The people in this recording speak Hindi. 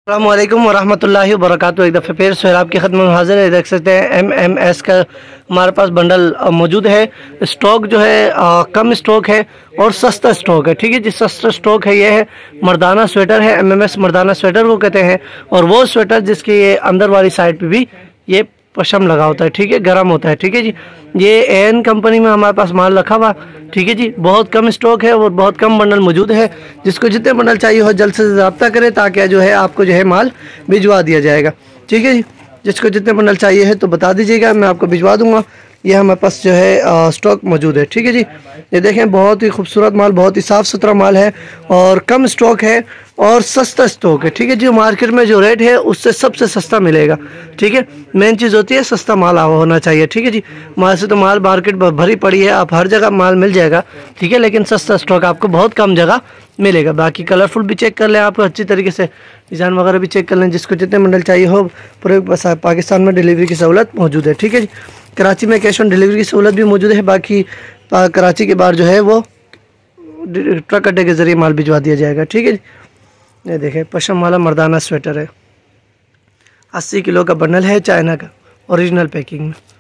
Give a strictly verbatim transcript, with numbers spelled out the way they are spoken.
अस्सलाम वालेकुम वरहमतुल्लाहि वबरकातुहू। एक दफ़े फिर सोहराब की खदमत में हाजिर है। देख सकते हैं एम एम एस का हमारे पास बंडल मौजूद है। स्टॉक जो है आ, कम स्टॉक है और सस्ता स्टॉक है। ठीक है जी, सस्ता स्टॉक है। ये है मर्दाना स्वेटर है, एम एम एस मर्दाना स्वेटर वो कहते हैं। और वो स्वेटर जिसके ये अंदर वाली साइड पे भी ये पशम लगा होता है। ठीक है, गर्म होता है। ठीक है जी, ये एन कंपनी में हमारे पास माल रखा हुआ। ठीक है जी, बहुत कम स्टॉक है और बहुत कम बंडल मौजूद है। जिसको जितने बंडल चाहिए हो जल्द से रब्ता करें ताकि जो है आपको जो है माल भिजवा दिया जाएगा। ठीक है जी, जिसको जितने बंडल चाहिए है तो बता दीजिएगा, मैं आपको भिजवा दूंगा। ये हमारे पास जो है स्टॉक मौजूद है। ठीक है जी, ये देखें बहुत ही खूबसूरत माल, बहुत ही साफ़ सुथरा माल है और कम स्टॉक है और सस्ता स्टॉक है। ठीक है जी, मार्केट में जो रेट है उससे सबसे सस्ता मिलेगा। ठीक है, मेन चीज़ होती है सस्ता माल होना चाहिए। ठीक है जी, माल से तो माल मार्केट भरी पड़ी है, आप हर जगह माल मिल जाएगा। ठीक है, लेकिन सस्ता स्टॉक आपको बहुत कम जगह मिलेगा। बाकी कलरफुल भी चेक कर लें, आपको अच्छी तरीके से डिज़ाइन वगैरह भी चेक कर लें। जिसको जितने बंडल चाहिए हो पूरे पाकिस्तान में डिलीवरी की सहूलत मौजूद है। ठीक है जी, कराची में कैश ऑन डिलीवरी की सहूलत भी मौजूद है। बाकी कराची के बाहर जो है वो ट्रक अड्डे के ज़रिए माल भिजवा दिया जाएगा। ठीक है जी, ये देखें पशम वाला मर्दाना स्वेटर है, अस्सी किलो का बंडल है, चाइना का, ओरिजिनल पैकिंग में।